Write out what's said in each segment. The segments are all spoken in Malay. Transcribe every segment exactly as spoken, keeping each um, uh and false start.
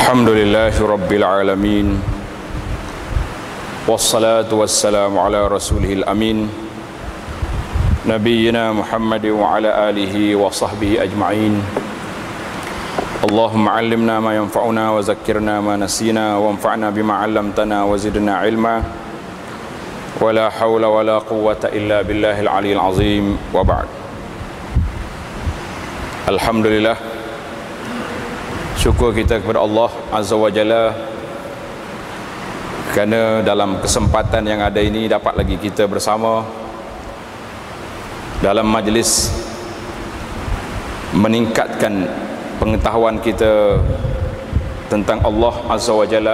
Alhamdulillahi Rabbil Alamin, wassalatu wassalamu ala rasulihil amin, Nabiyyina Muhammad wa ala alihi wa sahbihi ajma'in. Allahumma allimna ma yanfa'una wa zakkirna ma nasina wa anfa'na bima 'allamtana wa zidna ilma wa la hawla wa la quwwata illa billahil aliyyil azim, wa ba'd. Alhamdulillah, syukur kita kepada Allah Azza wa Jalla kerana dalam kesempatan yang ada ini dapat lagi kita bersama dalam majlis meningkatkan pengetahuan kita tentang Allah Azza wa Jalla,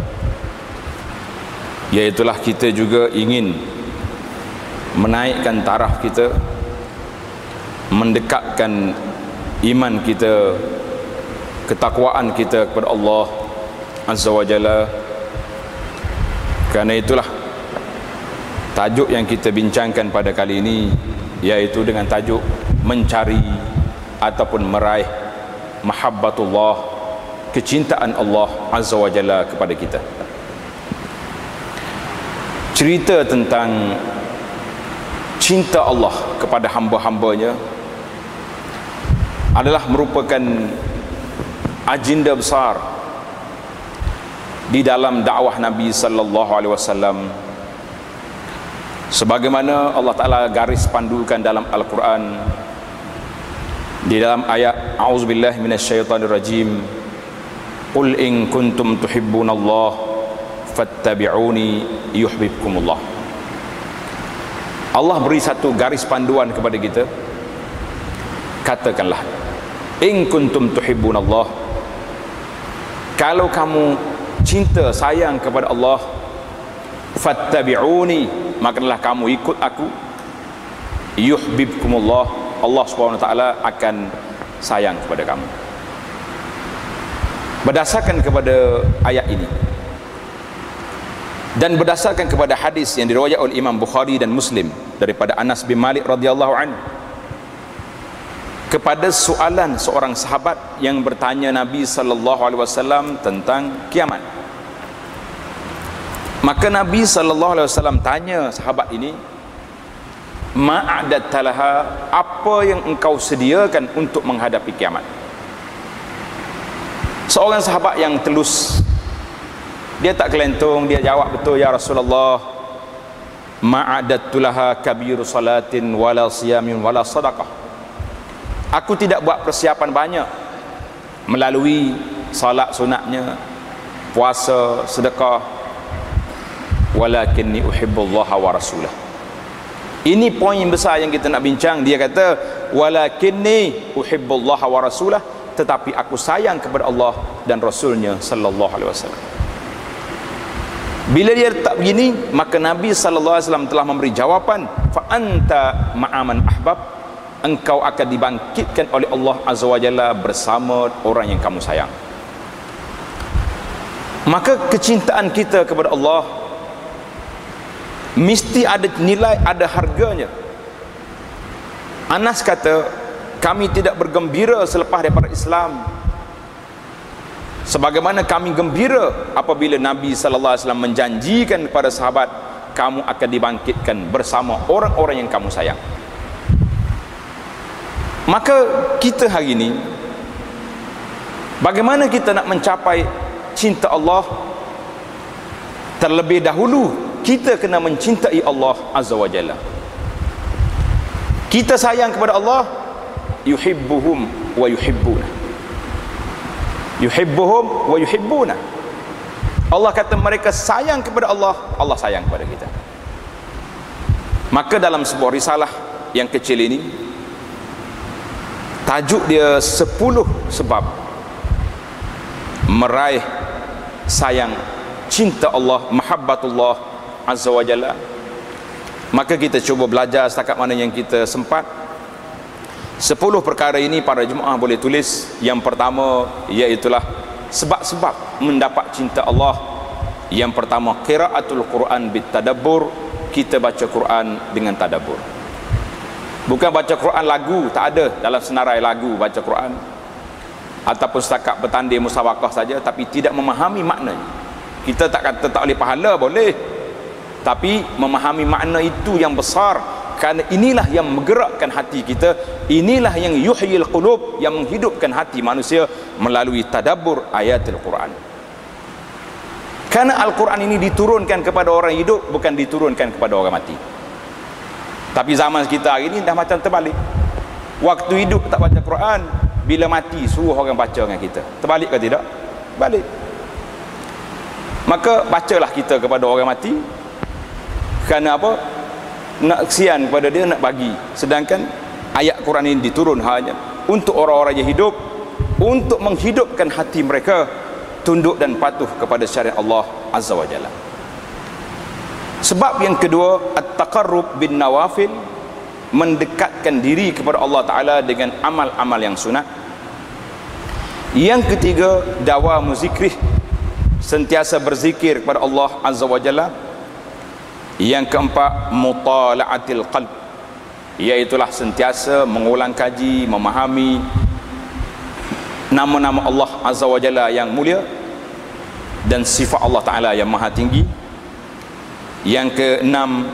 iaitulah kita juga ingin menaikkan taraf kita, mendekatkan iman kita, ketakwaan kita kepada Allah Azza wa Jalla. Kerana itulah tajuk yang kita bincangkan pada kali ini, iaitu dengan tajuk mencari ataupun meraih mahabbatullah, kecintaan Allah Azza wa Jalla kepada kita. Cerita tentang cinta Allah kepada hamba-hambanya adalah merupakan agenda besar di dalam dakwah Nabi sallallahu alaihi wasallam, sebagaimana Allah Taala garis pandukan dalam Al-Quran di dalam ayat a'udzubillahi minasyaitonirrajim, qul in kuntum tuhibbunallah fattabi'uni yuhibbukumullah. Allah beri satu garis panduan kepada kita, katakanlah in kuntum tuhibbunallah, kalau kamu cinta sayang kepada Allah, fattabi'uni, makalah kamu ikut aku, yuhibbukumullah, Allah Subhanahu wa taala akan sayang kepada kamu. Berdasarkan kepada ayat ini dan berdasarkan kepada hadis yang diriwayatkan oleh Imam Bukhari dan Muslim daripada Anas bin Malik radhiyallahu anhu, kepada soalan seorang sahabat yang bertanya Nabi sallallahu alaihi wasallam tentang kiamat. Maka Nabi sallallahu alaihi wasallam tanya sahabat ini, ma'adatta laha, apa yang engkau sediakan untuk menghadapi kiamat? Seorang sahabat yang telus, dia tak kelentung, dia jawab, betul ya Rasulullah, ma'adattu laha kabiru salatin wala siyamin wala sadaqah. Aku tidak buat persiapan banyak melalui salat sunatnya, puasa, sedekah, walakinni uhibbullaha wa rasulah. Ini poin besar yang kita nak bincang. Dia kata walakinni uhibbullaha wa rasulah, tetapi aku sayang kepada Allah dan Rasulnya sallallahu alaihi wasallam. Bila dia tak begini, maka Nabi sallallahu alaihi wasallam telah memberi jawapan, fa anta ma'aman ahbab, engkau akan dibangkitkan oleh Allah Azza wa Jalla bersama orang yang kamu sayang. Maka kecintaan kita kepada Allah mesti ada nilai, ada harganya. Anas kata, kami tidak bergembira selepas daripada Islam sebagaimana kami gembira apabila Nabi sallallahu alaihi wasallam menjanjikan kepada sahabat, kamu akan dibangkitkan bersama orang-orang yang kamu sayang. Maka kita hari ini, bagaimana kita nak mencapai cinta Allah? Terlebih dahulu kita kena mencintai Allah Azza wa Jalla. Kita sayang kepada Allah, yuhibbuhum wa yuhibbuna, yuhibbuhum wa yuhibbuna. Allah kata mereka sayang kepada Allah, Allah sayang kepada kita. Maka dalam sebuah risalah yang kecil ini, tajuk dia sepuluh sebab meraih sayang cinta Allah, mahabbatullah Azza wa Jalla. Maka kita cuba belajar setakat mana yang kita sempat. Sepuluh perkara ini para jemaah boleh tulis. Yang pertama iaitulah sebab-sebab mendapat cinta Allah. Yang pertama, qiraatul Quran bitadabbur, kita baca Quran dengan tadabbur. Bukan baca Quran lagu, tak ada dalam senarai lagu baca Quran. ataupun setakat bertanding musawakah saja tapi tidak memahami maknanya. Kita tak kata tak boleh pahala, boleh, tapi memahami makna itu yang besar, kerana inilah yang menggerakkan hati kita, inilah yang yuhyil qulub, yang menghidupkan hati manusia melalui tadabbur ayatul Quran. Karena Al-Quran ini diturunkan kepada orang hidup, bukan diturunkan kepada orang mati. Tapi zaman kita hari ini dah macam terbalik. Waktu hidup tak baca Quran, bila mati suruh orang baca dengan kita. Terbalik ke tidak? Balik. Maka bacalah kita kepada orang mati. Kerana apa? Nak kesian kepada dia, nak bagi. Sedangkan ayat Quran ini diturun hanya untuk orang-orang yang hidup, untuk menghidupkan hati mereka tunduk dan patuh kepada syariat Allah Azza wa Jalla. Sebab yang kedua, at-taqarrub bin nawafil, mendekatkan diri kepada Allah Ta'ala dengan amal-amal yang sunat. Yang ketiga, dawamu zikrih, sentiasa berzikir kepada Allah Azza wa Jalla. Yang keempat, mutala'atil qalb, iaitulah sentiasa mengulang kaji, memahami nama-nama Allah Azza wa Jalla yang mulia dan sifat Allah Ta'ala yang maha tinggi. Yang keenam,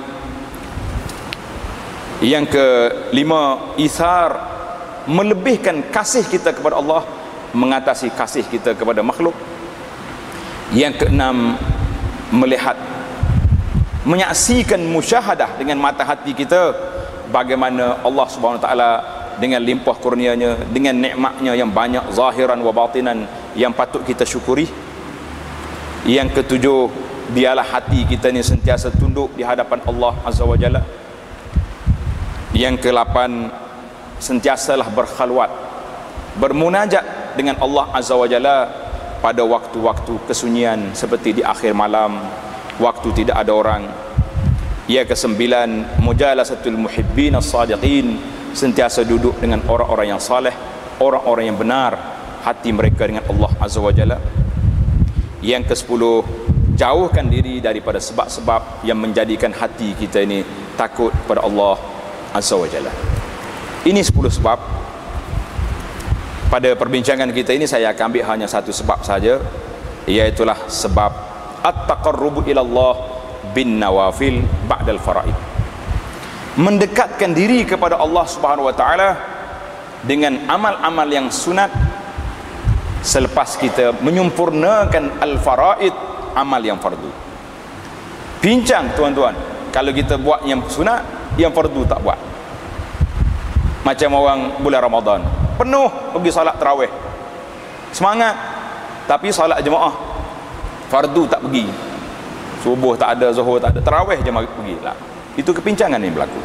yang kelima, ithar, melebihkan kasih kita kepada Allah mengatasi kasih kita kepada makhluk. Yang keenam, melihat, menyaksikan, musyahadah dengan mata hati kita bagaimana Allah Subhanahu Wa Ta'ala dengan limpah kurnianya, dengan nikmatnya yang banyak zahiran wa batinan yang patut kita syukuri. Yang ketujuh, biarlah hati kita ni sentiasa tunduk di hadapan Allah Azza wa Jalla. Yang kelapan, sentiasalah berkhalwat, bermunajat dengan Allah Azza wa Jalla pada waktu-waktu kesunyian seperti di akhir malam, waktu tidak ada orang. Yang kesembilan, mujalasatul muhibbin as-sadiqin, sentiasa duduk dengan orang-orang yang saleh, orang-orang yang benar hati mereka dengan Allah Azza wa Jalla. Yang kesepuluh, jauhkan diri daripada sebab-sebab yang menjadikan hati kita ini takut kepada Allah Azza wa Jalla. Ini sepuluh sebab. Pada perbincangan kita ini saya akan ambil hanya satu sebab saja, iaitulah sebab at-taqarrubu ilallah bin nawafil ba'dal faraid, mendekatkan diri kepada Allah Subhanahu wa Ta'ala dengan amal-amal yang sunat selepas kita menyempurnakan al-faraid, amal yang fardu. Bincang tuan-tuan, kalau kita buat yang sunat, yang fardu tak buat. Macam orang bulan Ramadan penuh pergi solat tarawih, semangat, tapi solat jemaah fardu tak pergi, subuh tak ada, zuhur tak ada, tarawih je mari pergi lah. Itu kepincangan yang berlaku.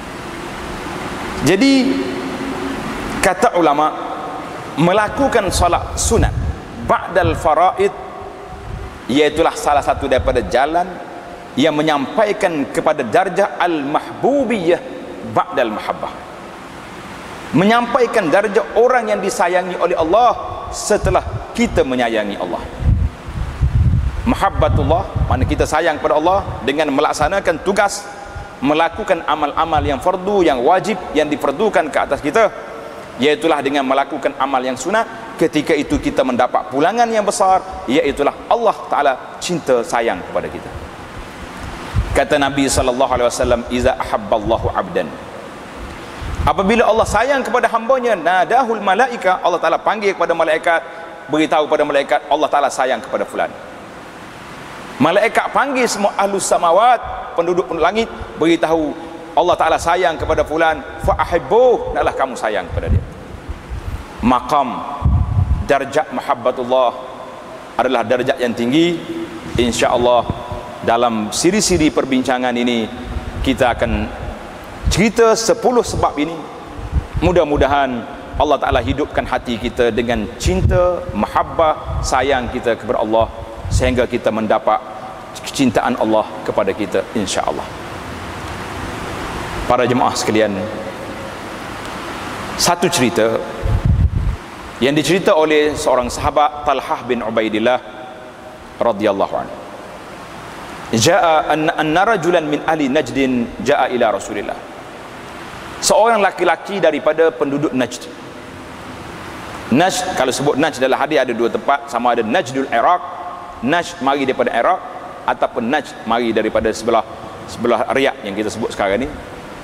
Jadi kata ulama, melakukan solat sunat ba'dal faraid, iaitulah salah satu daripada jalan yang menyampaikan kepada darjah al-mahbubiyah ba'dal mahabbah, menyampaikan darjah orang yang disayangi oleh Allah setelah kita menyayangi Allah. Mahabbatullah, mana kita sayang kepada Allah dengan melaksanakan tugas, melakukan amal-amal yang fardu, yang wajib, yang diperdukan ke atas kita, iaitulah dengan melakukan amal yang sunat. Ketika itu kita mendapat pulangan yang besar, iaitulah Allah Ta'ala cinta sayang kepada kita. Kata Nabi sallallahu alaihi wasallam, iza ahabballahu abdan, apabila Allah sayang kepada hambanya, nadahul malaika, Allah Ta'ala panggil kepada malaikat, beritahu kepada malaikat Allah Ta'ala sayang kepada fulan. Malaikat panggil semua ahlus samawat, penduduk-penduduk langit, beritahu Allah Ta'ala sayang kepada fulan, fa'ahibbuh, naklah kamu sayang kepada dia. Maqam darjat mahabbatullah adalah darjat yang tinggi. InsyaAllah dalam siri-siri perbincangan ini kita akan cerita sepuluh sebab ini. Mudah-mudahan Allah Ta'ala hidupkan hati kita dengan cinta, mahabbah, sayang kita kepada Allah, sehingga kita mendapat kecintaan Allah kepada kita insya-Allah. Para jemaah sekalian, satu cerita yang dicerita oleh seorang sahabat, Talhah bin Ubaidillah radhiyallahu anhu. Jaa anna rajulan min ahli Najdin jaa ila Rasulillah. Seorang laki-laki daripada penduduk Najd Najd, kalau sebut Najd dalam hadis ada dua tempat, sama ada Najdul Iraq, Najd mari daripada Iraq, ataupun Najd mari daripada sebelah sebelah Riyadh yang kita sebut sekarang ni.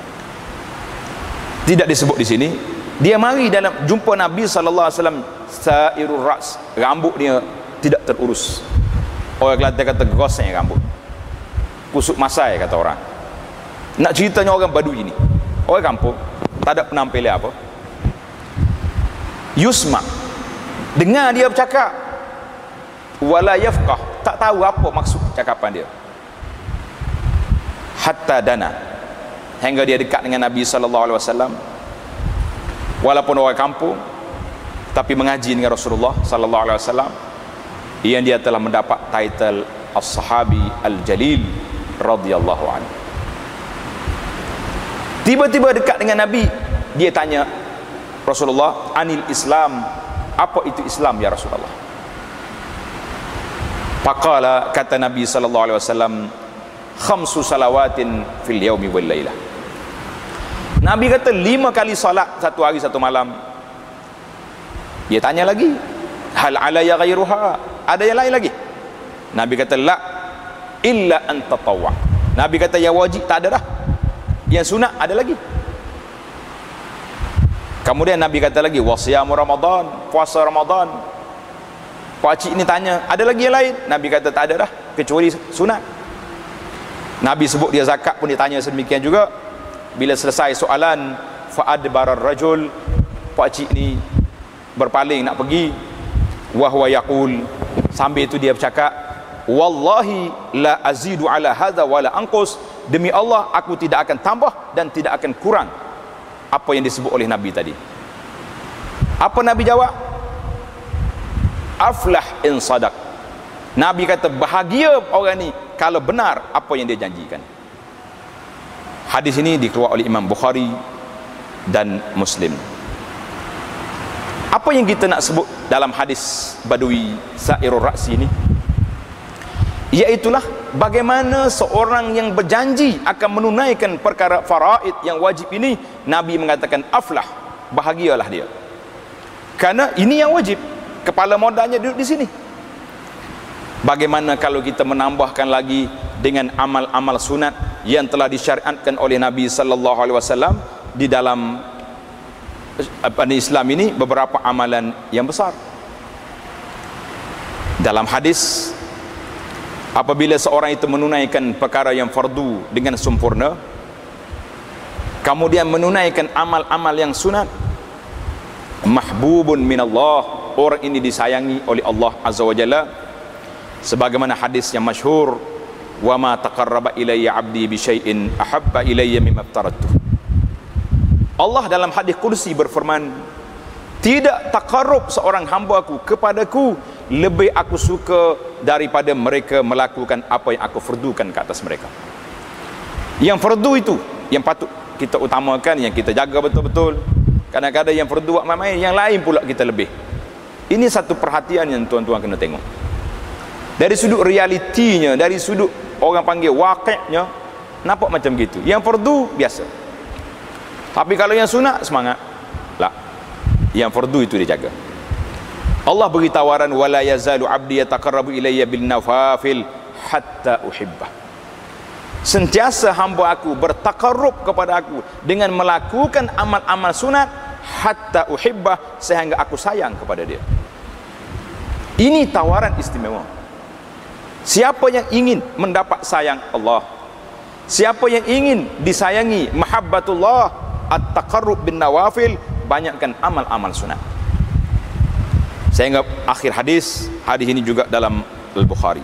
Tidak disebut di sini. Dia mari dalam jumpa Nabi sallallahu alaihi wasallam sairur ras, rambut dia tidak terurus. Orang Kelantan kata goseng rambut, kusuk masai kata orang. Nak ceritanya orang Badui ni, orang kampung, tak ada penampilan apa. Yusma, dengar dia bercakap, wala yafqah, tak tahu apa maksud cakapan dia. Hatta dana, hingga dia dekat dengan Nabi sallallahu alaihi wasallam. Walaupun orang kampung, tapi mengaji dengan Rasulullah sallallahu alaihi wasallam, yang dia telah mendapat title As-Sahabi Al-Jalil radhiyallahu anhu. Tiba-tiba dekat dengan Nabi, dia tanya Rasulullah, anil Islam, apa itu Islam ya Rasulullah? Faqala, kata Nabi sallallahu alaihi wasallam, khamsu salawatin fil yaumi wal lailah. Nabi kata lima kali salat satu hari satu malam. Dia tanya lagi, hal alayya ghairuha, ada yang lain lagi? Nabi kata la illa an tatawwa. Nabi kata yang wajib tak ada dah, yang sunat ada lagi. Kemudian Nabi kata lagi wasiyam Ramadan, puasa Ramadan. Pakcik ni tanya, ada lagi yang lain? Nabi kata tak ada dah, kecuali sunat. Nabi sebut dia zakat pun dia tanya sedemikian juga. Bila selesai soalan, fa'adbarar rajul, pakcik ni berpaling nak pergi, wa huwa yaqul, sambil itu dia bercakap, wallahi la azidu ala hadza wala anqus, demi Allah aku tidak akan tambah dan tidak akan kurang apa yang disebut oleh Nabi tadi. Apa Nabi jawab? Aflah in sadaq. Nabi kata bahagia orang ni kalau benar apa yang dia janjikan. Hadis ini dikeluarkan oleh Imam Bukhari dan Muslim. Apa yang kita nak sebut dalam hadis Badui Sairur Ra'si ini, iaitulah bagaimana seorang yang berjanji akan menunaikan perkara faraid yang wajib ini, Nabi mengatakan aflah, bahagialah dia, karena ini yang wajib, kepala modalnya duduk di sini. Bagaimana kalau kita menambahkan lagi dengan amal-amal sunat yang telah disyariatkan oleh Nabi sallallahu alaihi wasallam di dalam apa Islam ini, beberapa amalan yang besar. Dalam hadis, apabila seorang itu menunaikan perkara yang fardu dengan sempurna, kemudian menunaikan amal-amal yang sunat, mahbubun minallah, orang ini disayangi oleh Allah azza wa jalla, sebagaimana hadis yang masyhur, wa ma taqarraba ilayya 'abdi bi syai'in ahabba ilayya mimma aftaratuh. Allah dalam hadis kursi berfirman, tidak taqarrub seorang hamba-Ku kepadaku lebih aku suka daripada mereka melakukan apa yang aku fardukan ke atas mereka. Yang fardu itu yang patut kita utamakan, yang kita jaga betul-betul. Kadang-kadang yang fardu buat main-main, yang lain pula kita lebih. Ini satu perhatian yang tuan-tuan kena tengok. Dari sudut realitinya, dari sudut orang panggil waqi'nya, nampak macam gitu. Yang fardu biasa. Tapi kalau yang sunat, semangat. Lah. Yang fardu itu dijaga. Allah beri tawaran, wala yazalu 'abdi yataqarrabu ilayya bin nawafil hatta uhibbah. Sentiasa hamba aku bertaqarrub kepada aku dengan melakukan amal-amal sunat hatta uhibbah, sehingga aku sayang kepada dia. Ini tawaran istimewa. Siapa yang ingin mendapat sayang Allah, siapa yang ingin disayangi, mahabbatullah, at-taqarrub bin nawafil, banyakkan amal-amal sunat. Sehingga akhir hadis, hadis ini juga dalam Al-Bukhari.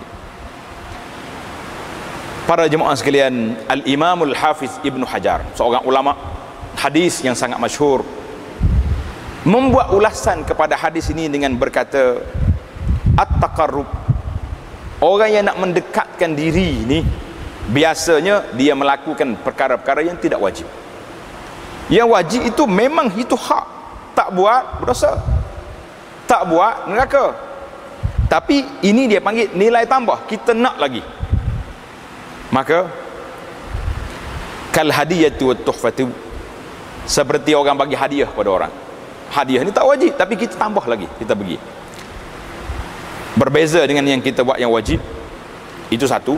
Para jemaah sekalian, Al-Imamul Hafiz Ibnu Hajar, seorang ulama hadis yang sangat masyhur, membuat ulasan kepada hadis ini dengan berkata, at-taqarrub, orang yang nak mendekatkan diri ni, biasanya dia melakukan perkara-perkara yang tidak wajib. Yang wajib itu memang itu hak, tak buat berdosa, tak buat neraka. Tapi ini dia panggil nilai tambah, kita nak lagi. Maka kal hadiyatu wat tuhfatu, seperti orang bagi hadiah pada orang. hadiah ni tak wajib, tapi kita tambah lagi, kita pergi. Berbeza dengan yang kita buat yang wajib. Itu satu.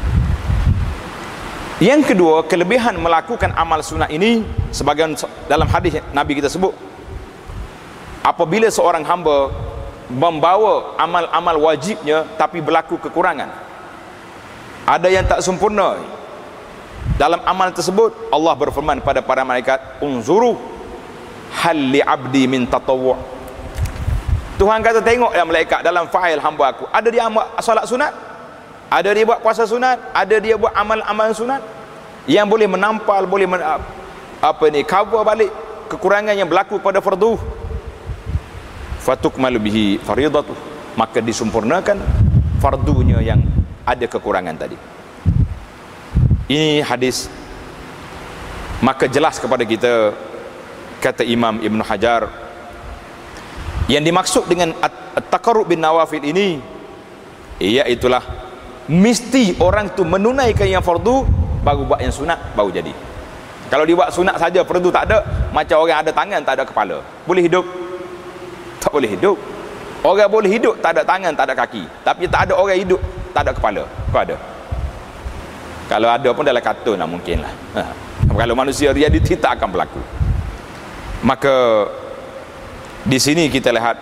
Yang kedua, kelebihan melakukan amal sunat ini, sebagian dalam hadis Nabi kita sebut, apabila seorang hamba membawa amal-amal wajibnya tapi berlaku kekurangan, ada yang tak sempurna dalam amal tersebut, Allah berfirman pada para malaikat, unzuru hal li abdi min tatawwu'. Tuhan kata, tengok ya malaikat dalam fail hamba aku, ada dia amal solat sunat, ada dia buat puasa sunat, ada dia buat amal-amal sunat yang boleh menampal, boleh men, apa ni, cover balik kekurangan yang berlaku pada fardu. Fatukmalu bihi faridatuh, maka disempurnakan fardunya yang ada kekurangan tadi. Ini hadis. Maka jelas kepada kita, kata Imam Ibn Hajar, yang dimaksud dengan at-taqarrub bin nawafil ini, iaitulah mesti orang tu menunaikan yang fardu baru buat yang sunat, baru jadi. Kalau dia buat sunat saja, fardu tak ada, macam orang ada tangan tak ada kepala, boleh hidup? Tak boleh hidup. Orang boleh hidup tak ada tangan, tak ada kaki, tapi tak ada orang hidup tak ada kepala. Kau ada? Kalau ada pun dalam kartun lah mungkin lah. Ha. Kalau manusia realiti tak akan berlaku. Maka di sini kita lihat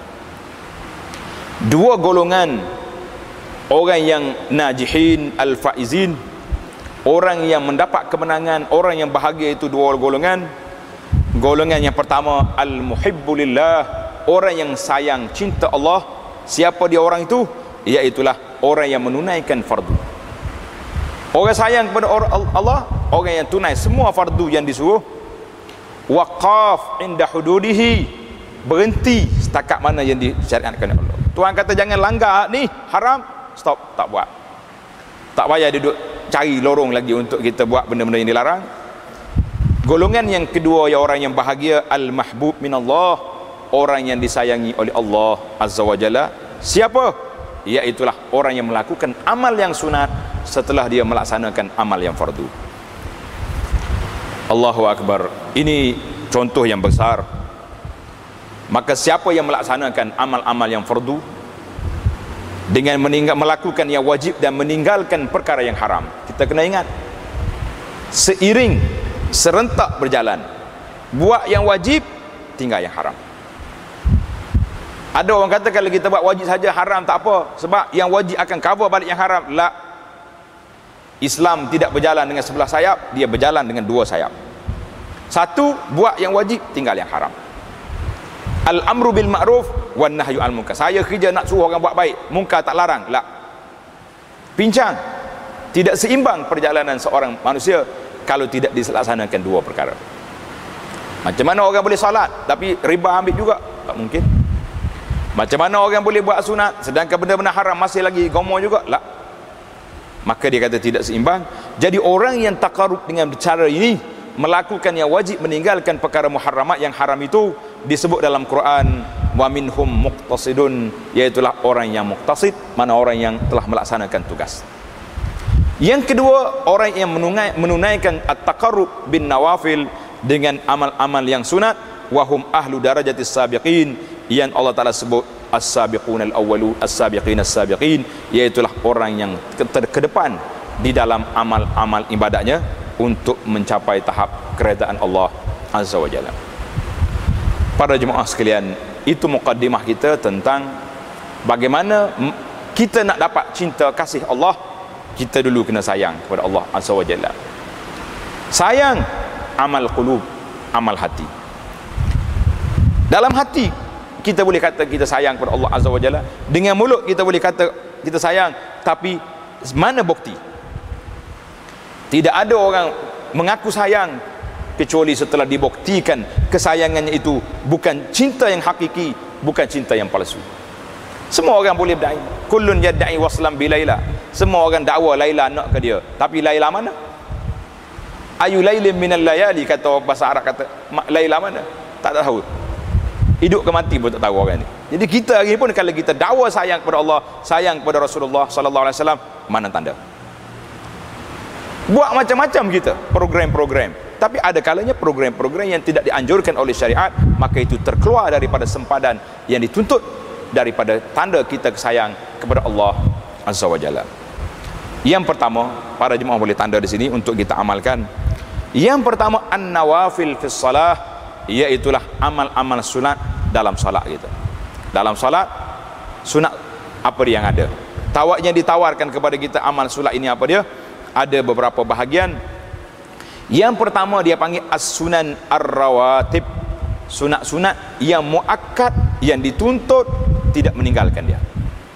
dua golongan orang yang najihin al-faizin, orang yang mendapat kemenangan, orang yang bahagia, itu dua golongan. Golongan yang pertama, al-muhibbulillah, orang yang sayang, cinta Allah. Siapa dia orang itu? Iaitulah orang yang menunaikan fardu. Orang sayang kepada Allah, orang yang tunai semua fardu yang disuruh. Waqaf inda hududihi, berhenti setakat mana yang disyariatkan oleh Allah. Tuhan kata jangan langgar ni, haram, stop, tak buat. Tak payah duduk cari lorong lagi untuk kita buat benda-benda yang dilarang. Golongan yang kedua, ya orang yang bahagia, al-mahbub minallah, orang yang disayangi oleh Allah Azza wa Jalla. Siapa? Iaitulah orang yang melakukan amal yang sunat setelah dia melaksanakan amal yang fardu. Allahu Akbar. Ini contoh yang besar. Maka siapa yang melaksanakan amal-amal yang fardu dengan meninggal, melakukan yang wajib dan meninggalkan perkara yang haram, kita kena ingat, seiring serentak berjalan, buat yang wajib, tinggal yang haram. Ada orang kata kalau kita buat wajib saja haram tak apa, sebab yang wajib akan cover balik yang haram. La, Islam tidak berjalan dengan sebelah sayap, dia berjalan dengan dua sayap. Satu, buat yang wajib, tinggal yang haram. Al-amru bil ma'ruf wan nahyu al munkar. Saya kerja nak suruh orang buat baik, munkar tak larang. La, pincang. Tidak seimbang perjalanan seorang manusia kalau tidak dilaksanakan dua perkara. Macam mana orang boleh salat tapi riba ambil juga? Tak mungkin. Macam mana orang boleh buat sunat sedangkan benda-benda haram masih lagi gomoh juga? La. Maka dia kata tidak seimbang. Jadi orang yang taqarrub dengan cara ini, melakukan yang wajib, meninggalkan perkara muharramat yang haram, itu disebut dalam Quran wa minhum muqtasidun, iaitulah orang yang muqtasid, mana orang yang telah melaksanakan tugas. Yang kedua, orang yang menunai, menunaikan at-taqarrub bin nawafil dengan amal-amal yang sunat, wahum ahlu darajatis sabiqin, yang Allah Ta'ala sebut as-sabiqun al-awwalu as-sabiqin as-sabiqin, iaitulah orang yang ke, ke depan di dalam amal-amal ibadahnya untuk mencapai tahap kerajaan Allah Azza wa Jalla. Para jemaah sekalian, itu mukaddimah kita tentang bagaimana kita nak dapat cinta kasih Allah. Kita dulu kena sayang kepada Allah Azza wa Jalla. Sayang, amal qulub, amal hati. Dalam hati kita boleh kata kita sayang kepada Allah Azza wa Jalla, dengan mulut kita boleh kata kita sayang, tapi mana bukti? Tidak ada orang mengaku sayang kecuali setelah dibuktikan kesayangannya itu bukan cinta yang hakiki, bukan cinta yang palsu. Semua orang boleh berdai, kullun yad'i waslam bi Laila. Semua orang dakwa Laila nak ke dia, tapi Laila mana? Ayu lailin minal layali, kata bahasa Arab, kata Laila mana? Tak tahu. Hidup ke mati pun tak tahu orang ni. Jadi kita hari pun kalau kita dakwa sayang kepada Allah, sayang kepada Rasulullah sallallahu alaihi wasallam, mana tanda? Buat macam-macam kita program-program, Tapi ada kalanya program-program yang tidak dianjurkan oleh syariat, maka itu terkeluar daripada sempadan yang dituntut daripada tanda kita sayang kepada Allah Azza wa Jalla. Yang pertama, para jemaah boleh tanda di sini untuk kita amalkan. Yang pertama, an-nawafil fis salah, iaitulah amal-amal sunat dalam salat kita. Dalam salat sunat apa dia yang ada? Tawaknya ditawarkan kepada kita amal salat ini apa dia? Ada beberapa bahagian. Yang pertama dia panggil as-sunan ar-rawatib, sunat-sunat yang muakkad, yang dituntut tidak meninggalkan dia.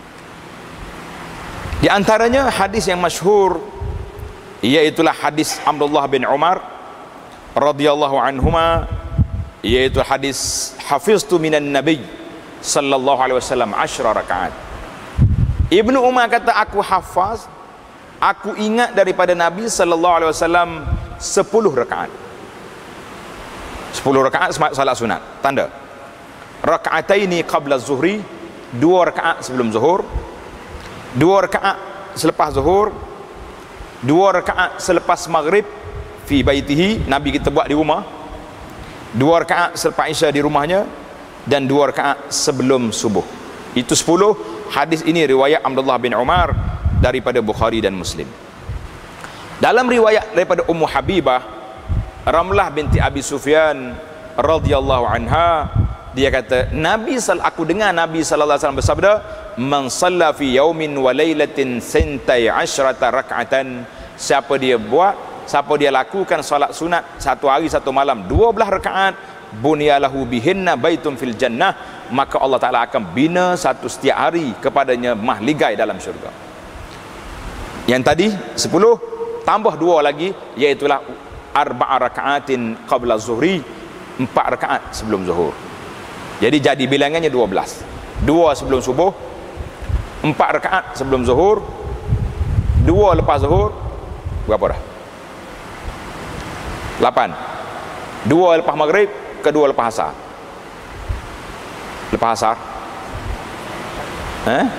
Di antaranya hadis yang masyhur, iaitulah hadis Abdullah bin Umar radhiyallahu anhuma, yaitu hadis hafiztu minan nabi sallallahu alaihi wasallam ashra rakaat. Ibnu Umar kata, aku hafaz, aku ingat daripada Nabi sallallahu alaihi wasallam sepuluh rakaat. sepuluh rakaat salat sunat. Tanda. Rakaataini qabla zuhri, dua rakaat sebelum zuhur, dua rakaat selepas zuhur, dua rakaat selepas maghrib fi baitihi, Nabi kita buat di rumah, dua rakaat selepas isya di rumahnya, dan dua rakaat sebelum subuh. Itu sepuluh. Hadis ini riwayat Abdullah bin Umar daripada Bukhari dan Muslim. Dalam riwayat daripada Ummu Habibah Ramlah binti Abi Sufyan radhiyallahu anha, dia kata, Nabi sal aku dengar Nabi sallallahu alaihi wasallam bersabda, man shalla fi yaumin wa lailatin sintai asyrata rak'atan, siapa dia buat, siapa dia lakukan salat sunat satu hari satu malam dua belas rakaat, bunyalahu bihinna baitun fil jannah, maka Allah Ta'ala akan bina satu setiap hari kepadanya mahligai dalam syurga. Yang tadi sepuluh tambah dua lagi, iaitulah arba'a raka'atin qabla zuhri, empat rakaat sebelum zuhur. Jadi jadi bilangannya dua belas. Dua sebelum subuh, empat rakaat sebelum zuhur, dua lepas zuhur, berapa dah? lapan. Dua lepas maghrib, kedua lepas asar. Lepas asar eh?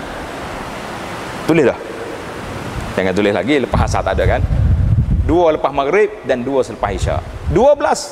Tulis dah. Jangan tulis lagi, lepas asar tak ada kan. Dua lepas maghrib dan dua selepas isya, dua belas.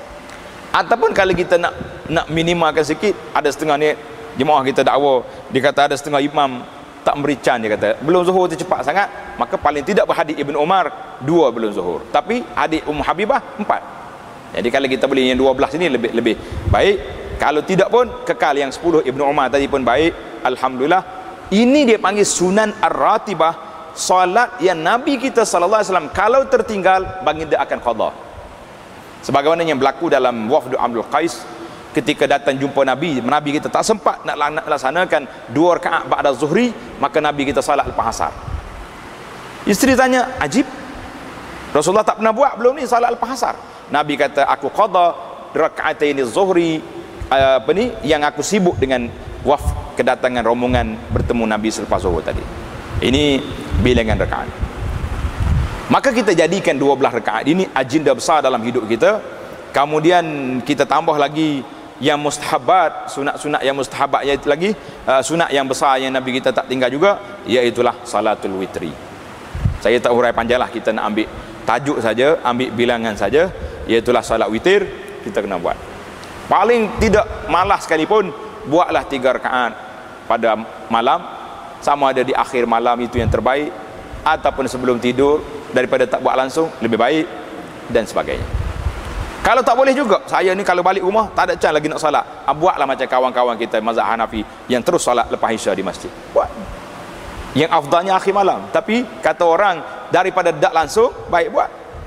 Ataupun kalau kita nak nak minimalkan sikit, ada setengah ni jemaah kita dakwa, dia kata ada setengah imam tak beri can, dia kata belum zuhur tu cepat sangat, maka paling tidak berhadis Ibn Umar dua belum zuhur, tapi hadis Ummu Habibah empat. Jadi kalau kita boleh yang dua belas ini lebih lebih baik. Kalau tidak pun kekal yang sepuluh Ibn Umar tadi pun baik, alhamdulillah. Ini dia panggil sunan ar-ratibah, salat yang Nabi kita sallallahu alaihi wasallam kalau tertinggal baginda akan qada. Sebagaimana yang berlaku dalam wafdu Abdul Qais, ketika datang jumpa Nabi, Nabi kita tak sempat nak laksanakan dua rakaat ba'da zuhri, maka Nabi kita salat lepas asar. Isteri tanya, ajib, Rasulullah tak pernah buat belum ni salat lepas asar. Nabi kata, aku qada raka'ataini zuhri, apa ni, yang aku sibuk dengan waf kedatangan rombongan bertemu Nabi selepas zuhur tadi. Ini bilangan rakaat. Maka kita jadikan dua belas rakaat ini agenda besar dalam hidup kita. Kemudian kita tambah lagi yang mustahabat, sunat-sunat yang mustahabat lagi, uh, sunat yang besar yang Nabi kita tak tinggal juga, iaitulah salatul witri. Saya tak hurai panjanglah, kita nak ambil tajuk saja, ambil bilangan saja, iaitulah salat witir kita kena buat. Paling tidak malas sekalipun, buatlah tiga rakaat pada malam, sama ada di akhir malam itu yang terbaik, ataupun sebelum tidur, daripada tak buat langsung lebih baik, dan sebagainya. Kalau tak boleh juga, saya ni kalau balik rumah tak ada can lagi nak salat, ah, buatlah macam kawan-kawan kita mazhab Hanafi yang terus salat lepas isya di masjid. Buat yang afdalnya akhir malam, tapi kata orang daripada tak langsung baik buat.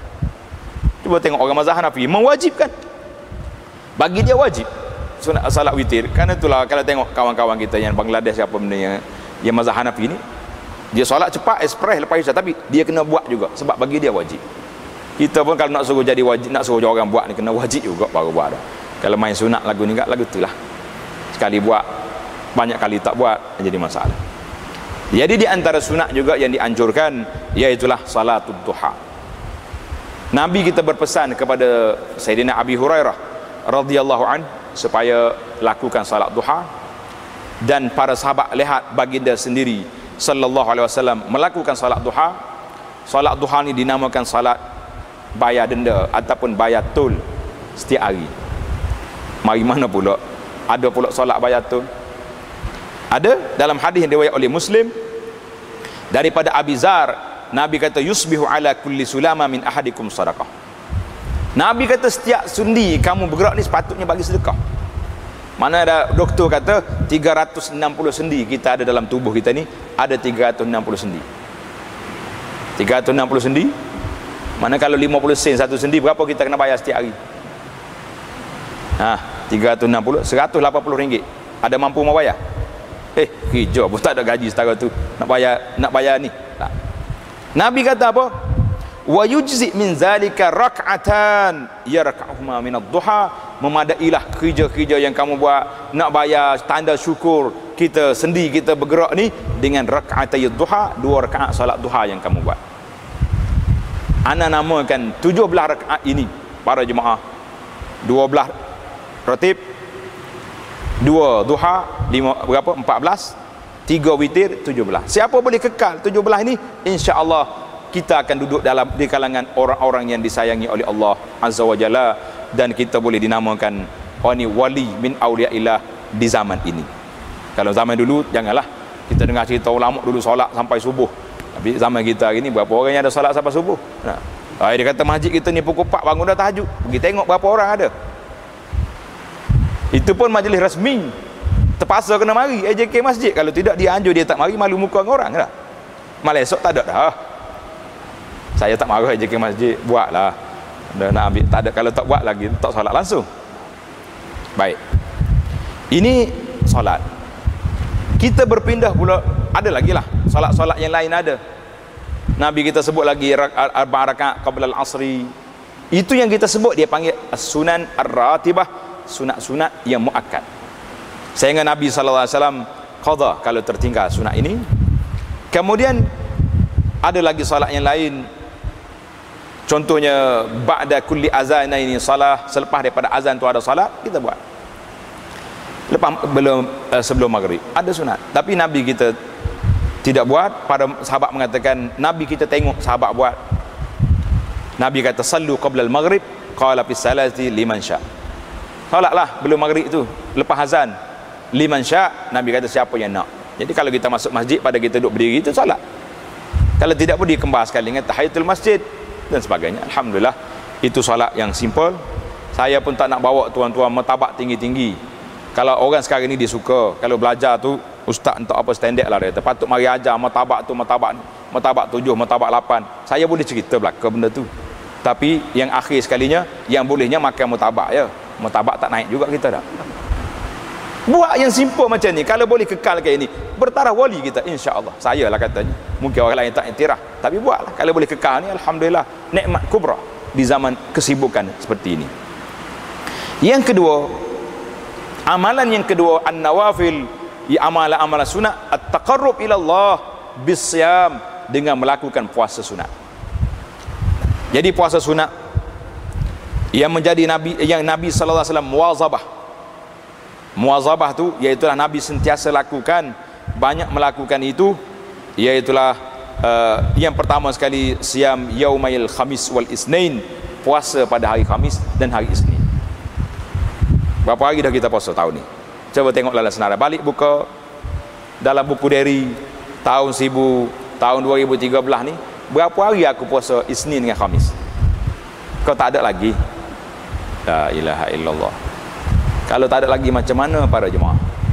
Cuba tengok orang mazhab Hanafi mewajibkan, bagi dia wajib sunat salat witir. Karena itulah kalau tengok kawan-kawan kita yang Bangladesh apa benda yang yang mazhab Hanafi ni, dia solat cepat express lepas isya, tapi dia kena buat juga sebab bagi dia wajib. Kita pun kalau nak suruh jadi wajib, nak suruh orang buat ni kena wajib juga baru buat dah. Kalau main sunat lagu ni, lagu itulah sekali buat, banyak kali tak buat jadi masalah. Jadi di antara sunat juga yang dianjurkan, iaitulah salatul duha. Nabi kita berpesan kepada Sayyidina Abi Hurairah radhiyallahu an supaya lakukan salat duha, dan para sahabat lihat baginda sendiri sallallahu alaihi wasallam melakukan salat duha. Salat duha ni dinamakan salat bayar denda ataupun bayar tol setiap hari. Mari mana pula ada pula solat bayar tol? Ada dalam hadis yang diriwayat oleh Muslim daripada Abi Zar, Nabi kata yusbihu ala kulli sulama min ahadikum sadaqah. Nabi kata setiap sendi kamu bergerak ni sepatutnya bagi sedekah. Mana ada doktor kata tiga ratus enam puluh sendi kita ada dalam tubuh kita ni, ada tiga ratus enam puluh sendi. tiga ratus enam puluh sendi. Mana kalau lima puluh sen satu sendi, berapa kita kena bayar setiap hari? Ha, tiga ratus enam puluh, seratus lapan puluh ringgit. Ada mampu mau bayar? Eh, hijau pun tak ada gaji setara tu. Nak bayar nak bayar ni. Tak. Nabi kata apa? Wa yujzi min zalika rak'atan yarka'uhuma min ad-duha. Memadailah kerja-kerja yang kamu buat nak bayar tanda syukur kita sendi kita bergerak ni dengan rak'atay duha, dua rakaat solat duha yang kamu buat. Ana namakan tujuh belas rakaat ini para jemaah, dua belas ratib, dua duha, lima berapa? empat belas, tiga witir, tujuh belas. Siapa boleh kekal tujuh belas ini, insya-Allah kita akan duduk dalam di kalangan orang-orang yang disayangi oleh Allah Azza wa Jalla, dan kita boleh dinamakan wani wali min auliyaillah di zaman ini. Kalau zaman dulu janganlah kita dengar cerita ulama dulu solat sampai subuh. Tapi zaman kita hari ni berapa orang yang ada solat sampai subuh? Nah, dia kata masjid kita ni pukul empat bangun dah tahajud. Pergi tengok berapa orang ada. Itu pun majlis rasmi. Terpaksa kena mari A J K masjid. Kalau tidak dia anjur dia tak mari, malu muka orang dah. Malah esok tak ada dah. Saya tak marah A J K masjid, buatlah. Dah nak ambil, tak ada, kalau tak buat lagi tak solat langsung. Baik. Ini solat. Kita berpindah pula, ada lagi lah solat-solat yang lain ada. Nabi kita sebut lagi arba rakaat qabla al-asri. Itu yang kita sebut dia panggil as-sunan ar-ratibah, sunat-sunat yang muakkad. Sehingga Nabi sallallahu alaihi wasallam qada kalau tertinggal sunat ini. Kemudian ada lagi solat yang lain. Contohnya ba'da kulli azanaini salah, selepas daripada azan tu ada salat, kita buat. Lepas belum uh, sebelum maghrib ada sunat. Tapi Nabi kita tidak buat. Para sahabat mengatakan Nabi kita tengok sahabat buat. Nabi kata sallu qabla al-maghrib qala fi salati liman sya. Solatlah belum maghrib tu, lepas azan liman sya. Nabi kata siapa yang nak. Jadi kalau kita masuk masjid pada kita duduk berdiri itu solat. Kalau tidak pun dikembang sekali dengan tahiyatul masjid dan sebagainya. Alhamdulillah itu solat yang simple. Saya pun tak nak bawa tuan-tuan martabak tinggi-tinggi. Kalau orang sekarang ni dia suka, kalau belajar tu ustaz entah apa standard lah dia kata, patut mari ajar martabak tu, martabak martabak tujuh, martabak lapan. Saya boleh cerita belaka benda tu. Tapi yang akhir sekalinya yang bolehnya makan martabak ya. Martabak tak naik juga kita dah. Buat yang simple macam ni, kalau boleh kekal kayak ni, bertaraf wali kita insya-Allah. Saya lah katanya. Mungkin orang lain tak iktiraf, tapi buatlah. Kalau boleh kekal ni alhamdulillah nikmat kubra di zaman kesibukan seperti ini. Yang kedua, amalan yang kedua an-nawafil, ya amalan-amalan sunat at-taqarrub ila Allah bisyam, dengan melakukan puasa sunat. Jadi puasa sunat yang menjadi nabi yang Nabi sallallahu alaihi wasallam muwazabah. Muwazabah tu iaitu Nabi sentiasa lakukan, banyak melakukan itu, iaitulah uh, yang pertama sekali siam yaumail khamis wal isnain, puasa pada hari Khamis dan hari Isnin. Berapa hari dah kita puasa tahun ni? Coba tengok dalam senarai. Balik buka dalam buku diary tahun seribu, tahun dua ribu tiga belas ni, berapa hari aku puasa Isnin dengan Khamis? Kau tak ada lagi. La ilaha illallah. Kalau tak ada lagi macam mana para jemaah?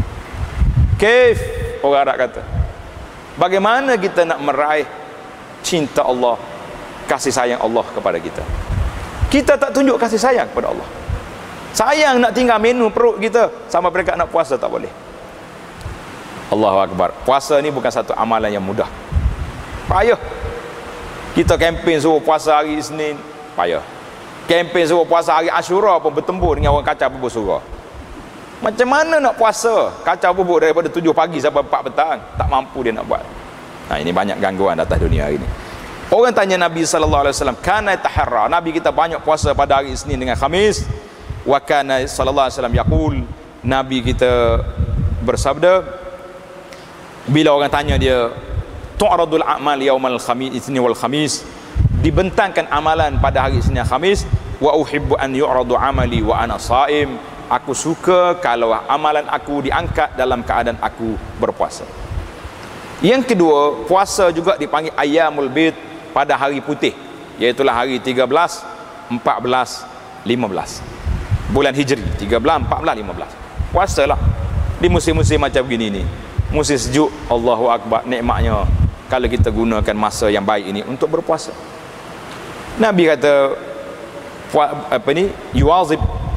Kaif orang Arab kata. Bagaimana kita nak meraih cinta Allah, kasih sayang Allah kepada kita? Kita tak tunjuk kasih sayang kepada Allah. Sayang nak tinggal menu perut kita, sama mereka nak puasa tak boleh. Allahu Akbar. Puasa ni bukan satu amalan yang mudah. Payah. Kita kempen suruh puasa hari Isnin, payah. Kempen suruh puasa hari Ashura pun bertembur dengan orang kacau bubur surah. Macam mana nak puasa kacau bubur daripada tujuh pagi sampai empat petang? Tak mampu dia nak buat. Nah, ini banyak gangguan atas dunia hari ini. Orang tanya Nabi sallallahu alaihi wasallam, kana taharra, Nabi kita banyak puasa pada hari Isnin dengan Khamis. Wa kana sallallahu alaihi wasallam yaqul, Nabi kita bersabda, bila orang tanya dia tu'radul a'mal yaumal khamis Isnin wal Khamis, dibentangkan amalan pada hari Isnin Khamis. Wa uhibbu an yu'radu amali wa ana shaim. Aku suka kalau amalan aku diangkat dalam keadaan aku berpuasa. Yang kedua, puasa juga dipanggil ayyamul bid, pada hari putih, iaitulah hari tiga belas, empat belas, lima belas bulan Hijri, tiga belas, empat belas, lima belas. Puasalah di musim-musim macam begini ni. Musim sejuk, Allahu Akbar, nikmatnya kalau kita gunakan masa yang baik ini untuk berpuasa. Nabi kata apa ni? Yuwazib,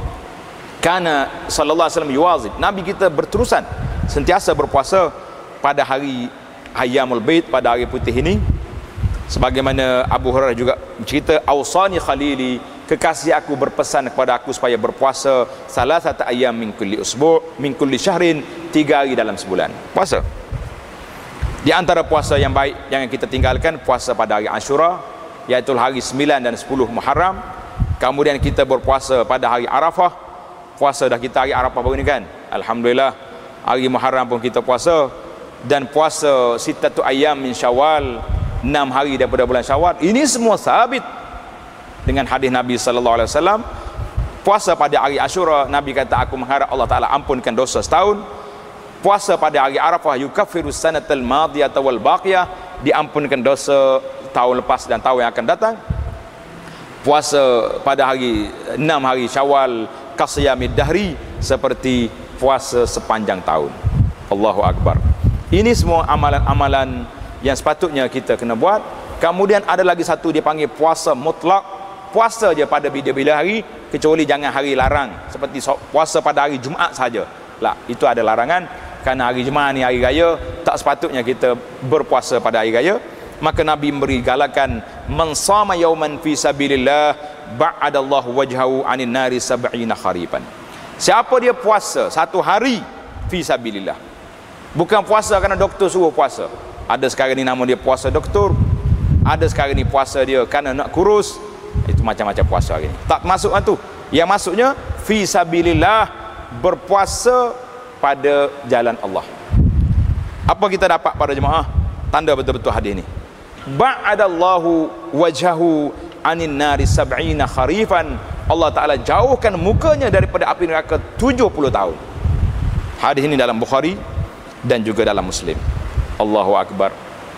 kana sallallahu alaihi wasallam yuwazib. Nabi kita berterusan sentiasa berpuasa pada hari ayyamul bid, pada hari putih ini. Sebagaimana Abu Hurairah juga bercerita, awsani khalili, kekasih aku berpesan kepada aku supaya berpuasa salasata ayyam min kulli usbu' min kulli syahrin, tiga hari dalam sebulan puasa. Di antara puasa yang baik yang kita tinggalkan, puasa pada hari Ashura, iaitu hari sembilan dan sepuluh Muharram. Kemudian kita berpuasa pada hari Arafah. Puasa dah kita hari Arafah baru ni kan, alhamdulillah. Hari Muharram pun kita puasa. Dan puasa sittatu ayyam min Syawal, enam hari daripada bulan Syawal. Ini semua sabit dengan hadis Nabi sallallahu alaihi wasallam. Puasa pada hari Ashura, Nabi kata aku mengharap Allah Taala ampunkan dosa setahun. Puasa pada hari Arafah, yukaffirus sanatal madiyata wal baqiyah, diampunkan dosa tahun lepas dan tahun yang akan datang. Puasa pada hari enam hari Syawal, kasiyamid dahri, seperti puasa sepanjang tahun. Allahu Akbar. Ini semua amalan-amalan yang sepatutnya kita kena buat. Kemudian ada lagi satu dipanggil puasa mutlak, puasa je pada bila-bila hari, kecuali jangan hari larang, seperti puasa pada hari Jumaat saja. Lah, itu ada larangan, kerana hari Jumaat ni hari raya, tak sepatutnya kita berpuasa pada hari raya. Maka Nabi memberi galakan, man sama yauman fi sabilillah ba'adallahu wajhahu 'anil nari sab'ina kharifan. Siapa dia puasa satu hari fi sabilillah, bukan puasa kerana doktor suruh puasa. Ada sekarang ni nama dia puasa doktor, ada sekarang ni puasa dia kerana nak kurus. Itu macam-macam puasa hari ni, tak masuk lah tu. Yang masuknya fi sabilillah, berpuasa pada jalan Allah. Apa kita dapat pada jemaah? Tanda betul-betul hadis ni. Ba'adallahu wajhahu 'anil nari sab'ina kharifan. Allah Ta'ala jauhkan mukanya daripada api neraka tujuh puluh tahun. Hadis ini dalam Bukhari dan juga dalam Muslim. Allahu Akbar.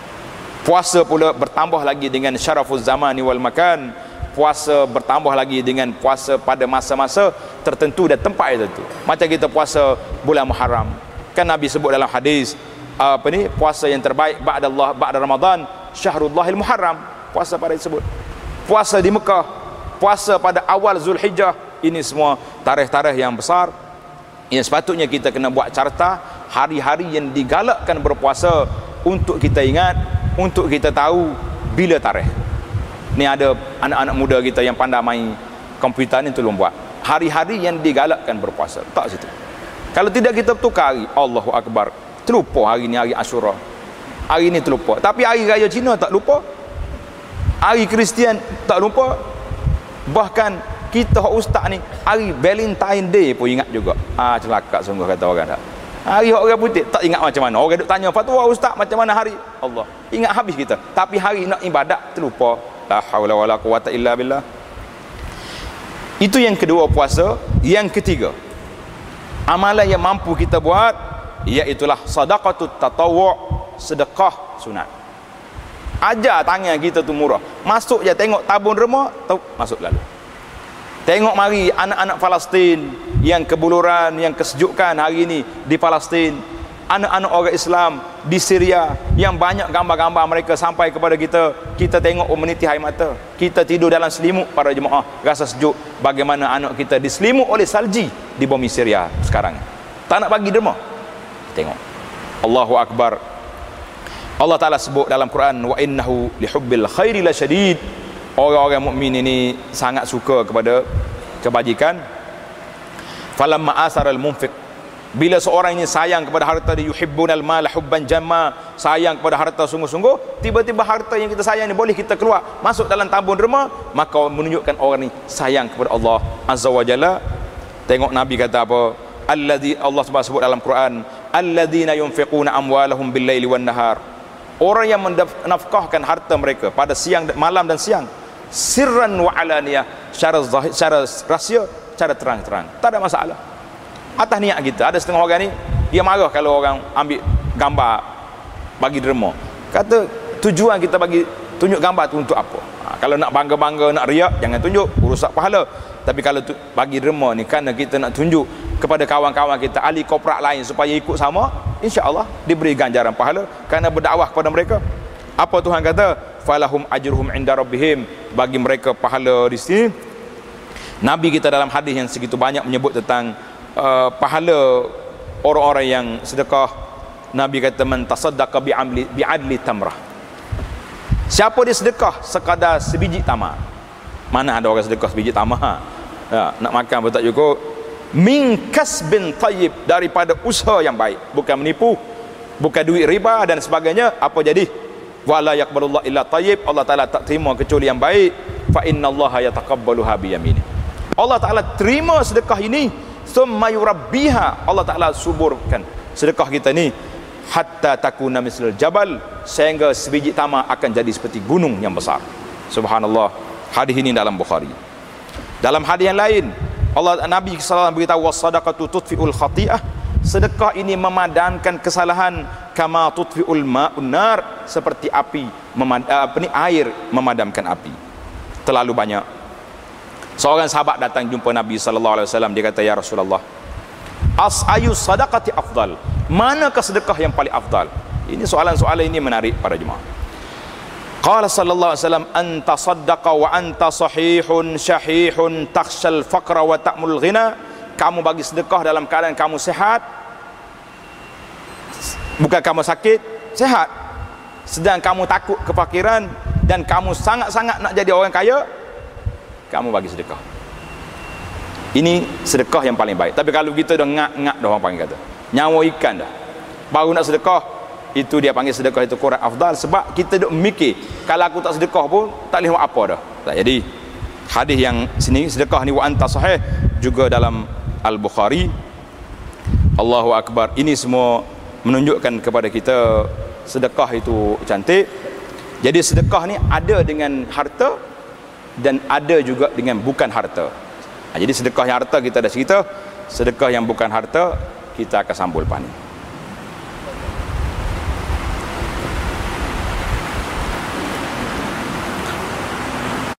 Puasa pula bertambah lagi dengan syarafuz zamani wal makan. Puasa bertambah lagi dengan puasa pada masa-masa tertentu dan tempat tertentu. Macam kita puasa bulan Muharram, kan Nabi sebut dalam hadis apa ni, puasa yang terbaik ba'da Allah ba'da Ramadan Syahrullahil Muharram. Puasa pada disebut puasa di Mekah, puasa pada awal Zulhijjah. Ini semua tarikh-tarikh yang besar yang sepatutnya kita kena buat carta hari-hari yang digalakkan berpuasa, untuk kita ingat, untuk kita tahu bila tarikh. Ni ada anak-anak muda kita yang pandai main komputer ni, tolong buat hari-hari yang digalakkan berpuasa, tak situ. Kalau tidak kita tukar hari. Allahu Akbar, terlupa hari ni hari Ashura, hari ni terlupa. Tapi hari raya Cina tak lupa, hari Kristian tak lupa. Bahkan kita ustaz ni hari Valentine Day pun ingat juga. Ah, celaka sungguh kata orang tak. Hari orang putih tak ingat macam mana. Orang duk tanya fatwa ustaz macam mana hari, Allah ingat habis kita. Tapi hari nak ibadat terlupa. La haula wala quwata illa billah. Itu yang kedua puasa. Yang ketiga, amalan yang mampu kita buat, iaitulah sadaqatut tatawwu', sedekah sunat. Ajar tangan kita tu murah. Masuk je tengok tabung remah, masuk lalu. Tengok mari anak-anak Palestin yang kebuluran, yang kesejukan hari ini di Palestin, anak-anak orang Islam di Syria yang banyak gambar-gambar mereka sampai kepada kita. Kita tengok, oh, meniti air mata. Kita tidur dalam selimut para jemaah, rasa sejuk. Bagaimana anak kita diselimut oleh salji di bumi Syria sekarang. Tak nak bagi derma. Tengok. Allahu Akbar. Allah Ta'ala sebut dalam Quran, wa innahu lihubbil khairi lasyadid. Orang-orang mukmin ini sangat suka kepada kebajikan. Falamma asaral munfiq, bila seorang ini sayang kepada harta dia, yuhibbunal mala hubban jamma, sayang kepada harta sungguh-sungguh, tiba-tiba harta yang kita sayang ni boleh kita keluar masuk dalam tabung derma, maka menunjukkan orang ni sayang kepada Allah Azza wa Jalla. Tengok Nabi kata apa? Alladzi, Allah sebut dalam Quran, alladzina yunfiquna amwalahum bil laili wan nahar. Orang yang menafkahkan harta mereka pada siang, malam dan siang. sirran wa alaniyah, secara zahir, secara rahsia, secara terang-terang, tak ada masalah. Atas niat kita. Ada setengah orang ni dia marah kalau orang ambil gambar bagi derma. Kata tujuan kita bagi tunjuk gambar tu untuk apa? Ha, kalau nak bangga-bangga, nak riak, jangan tunjuk, urusan pahala. Tapi kalau tu, bagi derma ni kerana kita nak tunjuk kepada kawan-kawan kita, ahli korporat lain supaya ikut sama, insya-Allah diberi ganjaran pahala kerana berdakwah kepada mereka. Apa Tuhan kata? Falahum ajruhum inda rabbihim, bagi mereka pahala di sini. Nabi kita dalam hadis yang segitu banyak menyebut tentang uh, pahala orang-orang yang sedekah. Nabi kata man tasaddaqa bi'amli bi'adli tamrah. Siapa dia sedekah sekadar sebiji tamar. Mana ada orang sedekah sebiji tamar? Ya, nak makan pun tak cukup. Min kasbin tayyib, daripada usaha yang baik, bukan menipu, bukan duit riba dan sebagainya. Apa jadi? Wala yaqbalullah illa tayyib, Allah Taala tak terima kecuali yang baik. Fa innallaha yataqabbaluha bi yamini. Allah Taala terima sedekah ini, thumma yurabbiha, Allah Taala suburkan sedekah kita ni hatta takuna mislul jabal, sehingga sebiji tamar akan jadi seperti gunung yang besar. Subhanallah. Hadis ini dalam Bukhari. Dalam hadis yang lain, Allah Nabi sallallahu alaihi wasallam beritahu was-sadaqatu tudfi'ul khati'ah, sedekah ini memadamkan kesalahan, kama tudfi'ul ma'un nar, seperti api memad, apa ni air memadamkan api. Terlalu banyak. Seorang sahabat datang jumpa Nabi sallallahu alaihi wasallam, dia kata, ya Rasulullah, as ayu sadaqati afdal, manakah sedekah yang paling afdal? Ini soalan-soalan ini menarik para jemaah. Qala sallallahu alaihi wasallam, anta saddaqa wa anta sahihun syahihun takhshal faqra wa ta'mul ghina. Kamu bagi sedekah dalam keadaan kamu sehat, bukan kamu sakit, sehat, sedang kamu takut kefakiran dan kamu sangat-sangat nak jadi orang kaya, kamu bagi sedekah. Ini sedekah yang paling baik. Tapi kalau kita dah ngak-ngak dah, orang panggil kata nyawa ikan dah, baru nak sedekah, itu dia panggil sedekah itu kurang afdal. Sebab kita duk mikir, kalau aku tak sedekah pun tak boleh buat apa dah. Tak jadi. Hadis yang sini, sedekah ni wa anta sahih, juga dalam Al-Bukhari. Allahu Akbar. Ini semua menunjukkan kepada kita sedekah itu cantik. Jadi sedekah ni ada dengan harta dan ada juga dengan bukan harta. Jadi sedekah yang harta kita dah cerita, sedekah yang bukan harta kita akan sambung lepas ni.